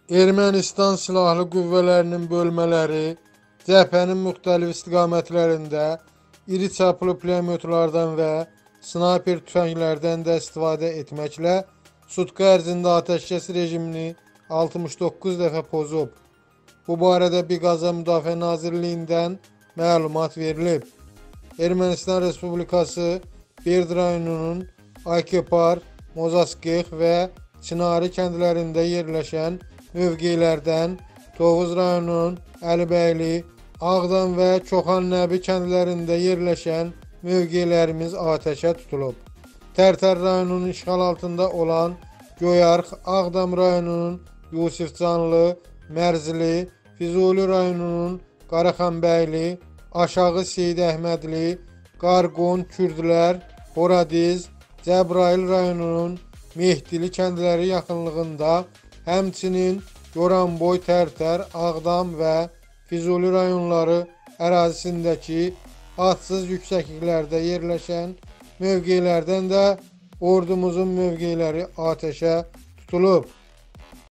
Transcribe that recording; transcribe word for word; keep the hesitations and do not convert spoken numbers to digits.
Ermənistan silahlı qüvvələrinin bölmələri cəbhənin müxtəlif istiqamətlərində iri çaplı pulemyotlardan və snayper tüfənglərdən də istifadə etməklə sutka ərzində atəşkəs rejimini altmış doqquz dəfə pozub. Bu barədə Biqaza Müdafiə Nazirliyindən məlumat verilib. Ermənistan Respublikası Berd rayonunun Aykepar, Mozaskix və Çinari kəndlərində yerləşən mövqelərdən Tovuz rayonunun Əlibəyli, Ağdam və Koxan Nəbi kəndlərində yerləşən mövqelərimiz atəşə tutulub. Tərtər rayonunun işğal altında olan Göyarx, Ağdam rayonunun Yusifcanlı, Mərzili, Füzuli rayonunun Qaraxanbəyli, Aşağı Seyid Əhmədli, Qarqon, Kürdlər, Horadiz, Cəbrayıl rayonunun Mehdili kəndləri yaxınlığında, həmçinin Goranboy, Tərtər, Ağdam və Füzuli rayonları ərazisindəki adsız yüksəkliklərdə yerləşən mövqelərdən də ordumuzun mövqeləri atəşə tutulub.